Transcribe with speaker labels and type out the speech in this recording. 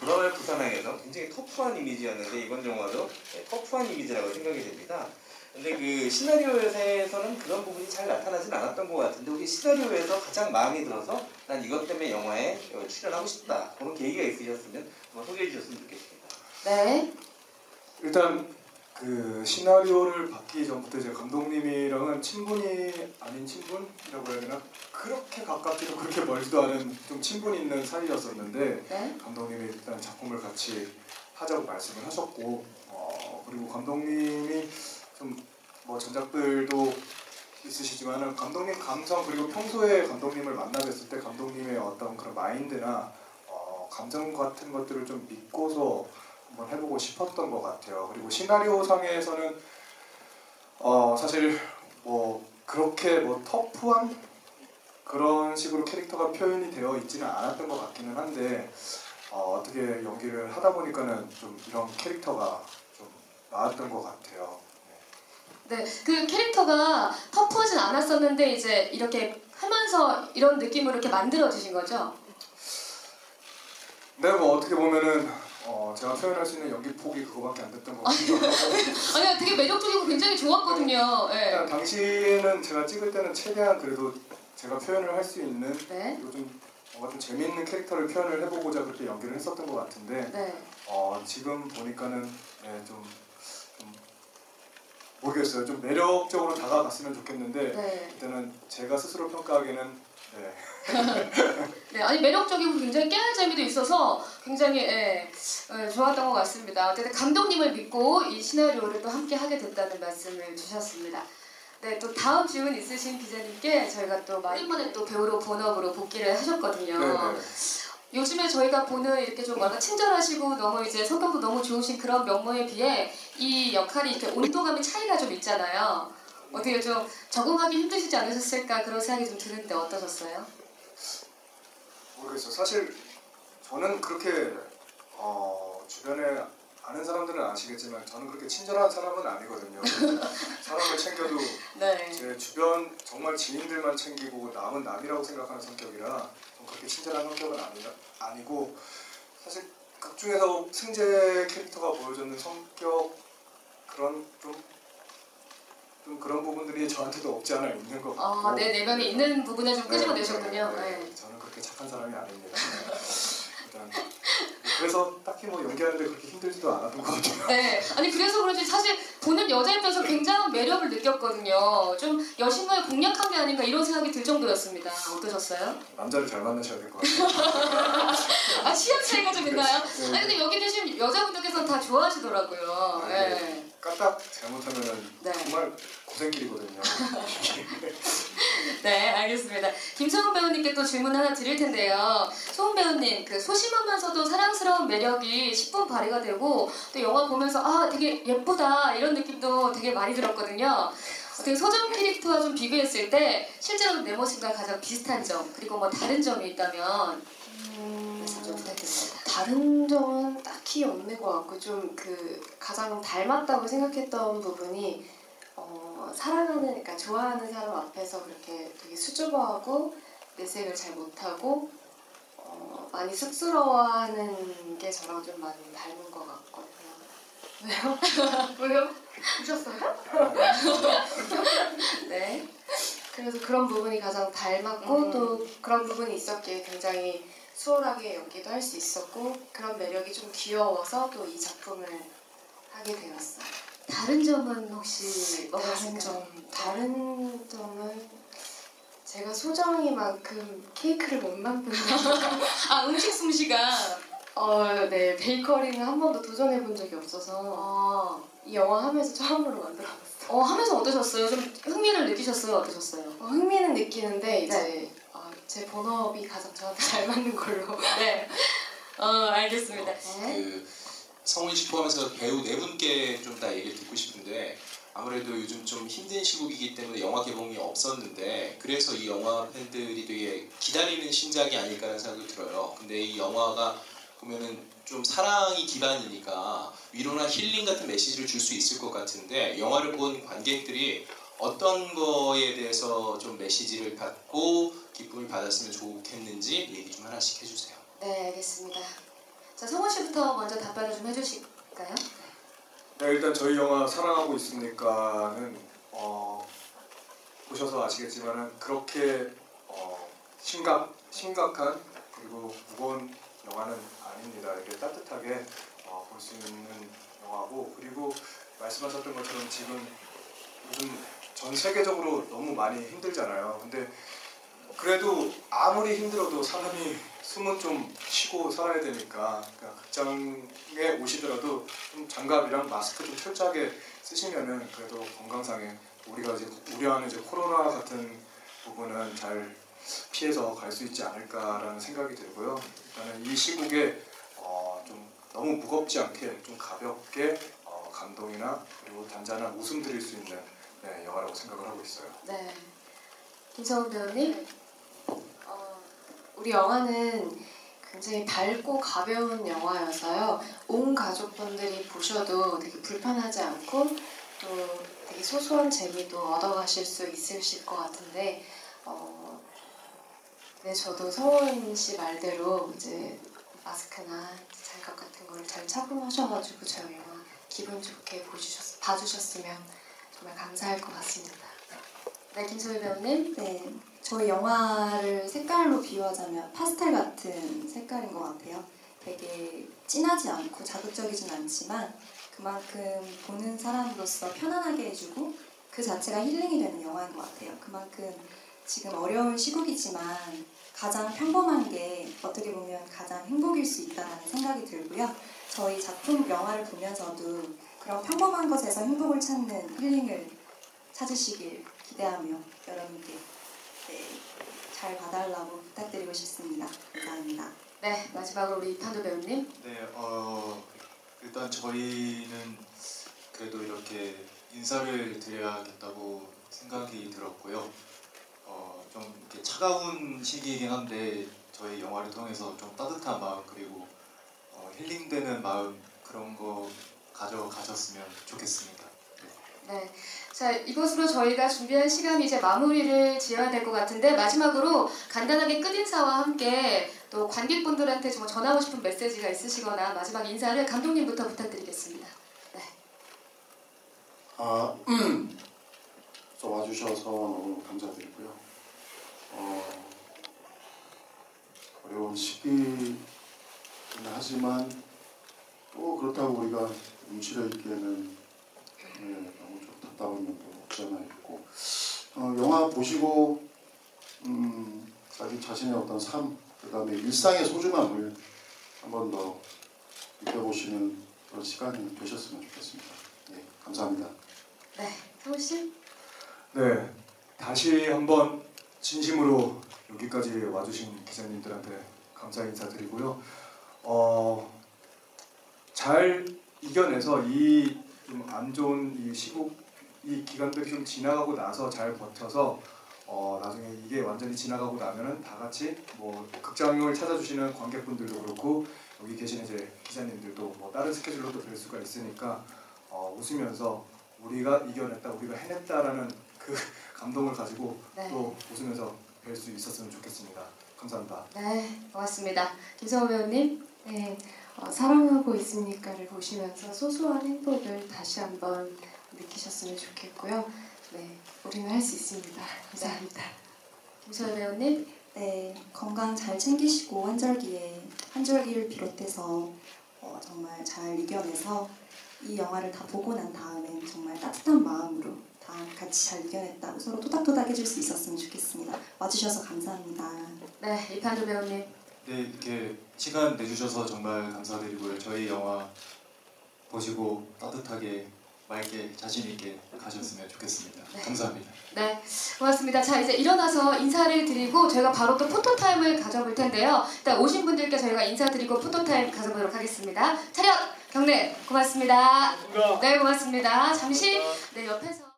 Speaker 1: 불화의 부산항에서 굉장히 터프한 이미지였는데 이번 영화도 터프한 이미지라고 생각이 됩니다. 근데 그 시나리오에서는 그런 부분이 잘 나타나진 않았던 것 같은데 혹시 시나리오에서 가장 마음에 들어서 난 이것 때문에 영화에 출연하고 싶다 그런 계기가 있으셨으면 한번 소개해 주셨으면 좋겠습니다.
Speaker 2: 네.
Speaker 3: 일단 그 시나리오를 받기 전부터 이제 감독님이랑은 친분이 아닌 친분이라고 해야 되나? 그렇게 가깝지도 그렇게 멀지도 않은 좀 친분 있는 사이였었는데
Speaker 2: 네?
Speaker 3: 감독님이 일단 작품을 같이 하자고 말씀을 하셨고 그리고 감독님이 좀 뭐 전작들도 있으시지만은 감독님 감성 그리고 평소에 감독님을 만나 뵀을 때 감독님의 어떤 그런 마인드나 감정 같은 것들을 좀 믿고서 한번 해보고 싶었던 것 같아요. 그리고 시나리오 상에서는 사실 뭐 그렇게 뭐 터프한 그런 식으로 캐릭터가 표현이 되어 있지는 않았던 것 같기는 한데 어떻게 연기를 하다 보니까는 좀 이런 캐릭터가 좀 나왔던 것 같아요.
Speaker 2: 네, 그 캐릭터가 터프하진 않았었는데 이제 이렇게 하면서 이런 느낌으로 이렇게 만들어지신 거죠?
Speaker 3: 네, 뭐 어떻게 보면은 제가 표현할 수 있는 연기 폭이 그거밖에 안 됐던 것 같아요.
Speaker 2: 아니, 되게 매력적이고 굉장히 좋았거든요. 네.
Speaker 3: 당시에는 제가 찍을 때는 최대한 그래도 제가 표현을 할 수 있는
Speaker 2: 네.
Speaker 3: 그리고 좀 뭔가 좀 재미있는 캐릭터를 표현을 해보고자 그렇게 연기를 했었던 것 같은데
Speaker 2: 네.
Speaker 3: 지금 보니까는 좀 모르겠어요. 좀 매력적으로 다가갔으면 좋겠는데
Speaker 2: 네.
Speaker 3: 일단은 제가 스스로 평가하기에는
Speaker 2: 네, 아니 매력적이고 굉장히 깨알 재미도 있어서 굉장히 좋았던 것 같습니다. 어쨌든 감독님을 믿고 이 시나리오를 또 함께 하게 됐다는 말씀을 주셨습니다. 네, 또 다음 질문 있으신 기자님께 저희가 또 오랜만에 또 배우로 본업으로 복귀를 하셨거든요.
Speaker 3: 네네.
Speaker 2: 요즘에 저희가 보는 이렇게 좀 뭔가 친절하시고 너무 이제 성격도 너무 좋으신 그런 면모에 비해 이 역할이 이렇게 온도감의 차이가 좀 있잖아요. 어떻게 좀 적응하기 힘드시지 않으셨을까 그런 생각이 좀 드는데 어떠셨어요?
Speaker 3: 모르겠어요. 사실 저는 그렇게 주변에 아는 사람들은 아시겠지만 저는 그렇게 친절한 사람은 아니거든요. 사람을 챙겨도
Speaker 2: 네.
Speaker 3: 제 주변 정말 지인들만 챙기고 남은 남이라고 생각하는 성격이라 그렇게 친절한 성격은 아니고 사실 극 중에서 승재 캐릭터가 보여주는 성격 그런 좀 그런 부분들이 저한테도 없지 않아 있는 것 같고
Speaker 2: 네, 내면에 있는 부분을 좀 끄집어내셨군요.
Speaker 3: 네. 저는 그렇게 착한 사람이 아닙니다. 일단 그래서 딱히 뭐 연기하는데 그렇게 힘들지도 않았던 것 같아요.
Speaker 2: 네, 아니 그래서 그런지 사실 보는 여자 입장에서 굉장한 매력을 느꼈거든요. 좀 여신과의 공략한 게 아닌가 이런 생각이 들 정도였습니다. 어떠셨어요?
Speaker 3: 남자를 잘 만나셔야 될 것 같아요.
Speaker 2: 취향 차이가 좀 있나요?
Speaker 3: 네.
Speaker 2: 아니 근데 여기 계신 여자분들께서는 다 좋아하시더라고요. 네.
Speaker 3: 까딱 잘못하면은
Speaker 2: 네.
Speaker 3: 정말 고생길이거든요.
Speaker 2: 네, 알겠습니다. 김성훈 배우님께 또 질문 하나 드릴 텐데요. 소훈 배우님, 그 소심하면서도 사랑스러운 매력이 10분 발휘가 되고 또 영화 보면서 되게 예쁘다 이런 느낌도 되게 많이 들었거든요. 어떻게 소정 캐릭터와 좀 비교했을 때 실제로 내 모습과 가장 비슷한 점 그리고 뭐 다른 점이 있다면 말씀 좀 부탁드립니다.
Speaker 4: 다른 점은 딱히 없는 것 같고 좀 가장 닮았다고 생각했던 부분이 사랑하는, 그러니까 좋아하는 사람 앞에서 그렇게 되게 수줍어하고 내색을 잘 못하고 많이 쑥스러워하는 게 저랑 좀 많이 닮은 것 같거든요. 왜요? 왜요? 우셨어요?
Speaker 2: 네.
Speaker 4: 그래서 그런 부분이 가장 닮았고 또 그런 부분이 있었기에 굉장히 수월하게 연기도 할 수 있었고 그런 매력이 좀 귀여워서 또 이 작품을 하게 되었어요.
Speaker 2: 다른 점은 혹시 뭐가
Speaker 4: 다른
Speaker 2: 있을까요?
Speaker 4: 다른 점은 제가 소정이만큼 케이크를 못 만드는
Speaker 2: 음식 솜씨가
Speaker 4: 네, 베이커리는 한 번도 도전해 본 적이 없어서 이 영화 하면서 처음으로 만들어봤어요.
Speaker 2: 하면서 어떠셨어요? 좀 흥미를 느끼셨어요? 어떠셨어요?
Speaker 4: 흥미는 느끼는데 이제 제 본업이 가장 저한테 잘 맞는 걸로.
Speaker 2: 네. 알겠습니다.
Speaker 5: 그 성훈 씨 포함해서 배우 네 분께 좀 다 얘기를 듣고 싶은데 아무래도 요즘 좀 힘든 시국이기 때문에 영화 개봉이 없었는데 그래서 이 영화 팬들이 되게 기다리는 신작이 아닐까라는 생각이 들어요. 근데 이 영화가 보면은 좀 사랑이 기반이니까 위로나 힐링 같은 메시지를 줄 수 있을 것 같은데 영화를 본 관객들이 어떤 거에 대해서 좀 메시지를 받고 기쁨을 받았으면 좋겠는지 얘기 좀 하나씩 해주세요.
Speaker 4: 네, 알겠습니다.
Speaker 2: 자, 성훈 씨부터 먼저 답변을 좀 해주실까요?
Speaker 3: 네, 일단 저희 영화 사랑하고 있으니까는 보셔서 아시겠지만은 그렇게 심각한 그리고 무거운 영화는 아닙니다. 이게 따뜻하게 볼 수 있는 영화고, 그리고 말씀하셨던 것처럼 지금 요즘 전 세계적으로 너무 많이 힘들잖아요. 근데 그래도 아무리 힘들어도 사람이 숨은 좀 쉬고 살아야 되니까, 그러니까 극장에 오시더라도 좀 장갑이랑 마스크 좀 철저하게 쓰시면은 그래도 건강상에 우리가 이제 우려하는 이제 코로나 같은 부분은 잘 피해서 갈 수 있지 않을까라는 생각이 들고요. 일단은 이 시국에 좀 너무 무겁지 않게 좀 가볍게 감동이나 그리고 단짠한 웃음 드릴 수 있는 영화라고 생각을 하고 있어요.
Speaker 2: 네. 김성훈 배우님?
Speaker 4: 우리 영화는 굉장히 밝고 가벼운 영화여서요. 온 가족분들이 보셔도 되게 불편하지 않고 또 되게 소소한 재미도 얻어가실 수 있으실 것 같은데, 네, 저도 성원 씨 말대로 이제 마스크나 장갑 같은 거를 잘 착용하셔가지고 저희 영화 기분 좋게 봐주셨으면 정말 감사할 것 같습니다.
Speaker 2: 네, 김소희 배우님?
Speaker 6: 네, 저희 영화를 색깔로 비유하자면 파스텔 같은 색깔인 것 같아요. 되게 진하지 않고 자극적이진 않지만 그만큼 보는 사람으로서 편안하게 해주고 그 자체가 힐링이 되는 영화인 것 같아요. 그만큼 지금 어려운 시국이지만 가장 평범한 게 어떻게 보면 가장 행복일 수 있다는 생각이 들고요. 저희 작품 영화를 보면서도 그런 평범한 것에서 행복을 찾는 힐링을 찾으시길 기대하며 여러분께 잘 봐달라고 부탁드리고 싶습니다. 감사합니다.
Speaker 2: 네, 마지막으로 우리 이판도 배우님?
Speaker 7: 네, 일단 저희는 그래도 이렇게 인사를 드려야겠다고 생각이 들었고요. 좀 이렇게 차가운 시기이긴 한데 저희 영화를 통해서 좀 따뜻한 마음 그리고 힐링되는 마음 그런 거 가져가셨으면 좋겠습니다.
Speaker 2: 네. 자, 이것으로 저희가 준비한 시간이 이제 마무리를 지어야 될 것 같은데, 마지막으로 간단하게 끝인사와 함께 또 관객분들한테 좀 전하고 싶은 메시지가 있으시거나 마지막 인사를 감독님부터 부탁드리겠습니다. 네.
Speaker 8: 또 와주셔서 너무 감사드리고요. 어려운 시기이긴 하지만 또 그렇다고 우리가 움츠려 있기에는 너무 좀 답답한 면도 없지 않아 있고, 영화 보시고 자기 자신의 어떤 삶, 그 다음에 일상의 소중함을 한 번 더 느껴보시는 그런 시간이 되셨으면 좋겠습니다. 네, 감사합니다.
Speaker 2: 네, 성훈 씨?
Speaker 3: 네, 다시 한번 진심으로 여기까지 와주신 기자님들한테 감사 인사드리고요. 잘 이겨내서 이 좀 안 좋은 이 시국, 이 기간들이 좀 지나가고 나서 잘 버텨서 나중에 이게 완전히 지나가고 나면은 다 같이 뭐 극장을 찾아주시는 관객분들도 그렇고 여기 계신 이제 기자님들도 뭐 다른 스케줄로도 뵐 수가 있으니까 웃으면서 우리가 이겨냈다, 우리가 해냈다라는 그 감동을 가지고
Speaker 2: 네.
Speaker 3: 또 웃으면서 뵐 수 있었으면 좋겠습니다. 감사합니다.
Speaker 2: 네, 고맙습니다. 김성훈 배우님?
Speaker 4: 네, 사랑하고 있으니까를 보시면서 소소한 행복을 다시 한번 느끼셨으면 좋겠고요. 네, 우리는 할 수 있습니다. 감사합니다.
Speaker 2: 김소희 배우님?
Speaker 6: 네, 건강 잘 챙기시고 한절기를 비롯해서 정말 잘 이겨내서 이 영화를 다 보고 난 다음엔 정말 따뜻한 마음으로 다 같이 잘 이겨냈다고 서로 토닥토닥 해줄 수 있었으면 좋겠습니다. 와주셔서 감사합니다.
Speaker 2: 네, 이판도 배우님?
Speaker 7: 네, 이렇게 시간 내주셔서 정말 감사드리고요. 저희 영화 보시고 따뜻하게 맑게 자신 있게 가셨으면 좋겠습니다.
Speaker 2: 네.
Speaker 7: 감사합니다.
Speaker 2: 네, 고맙습니다. 자, 이제 일어나서 인사를 드리고 저희가 바로 또 포토타임을 가져볼 텐데요. 일단 오신 분들께 저희가 인사드리고 포토타임 가져보도록 하겠습니다. 차렷! 경례! 고맙습니다. 네, 고맙습니다. 잠시 옆에서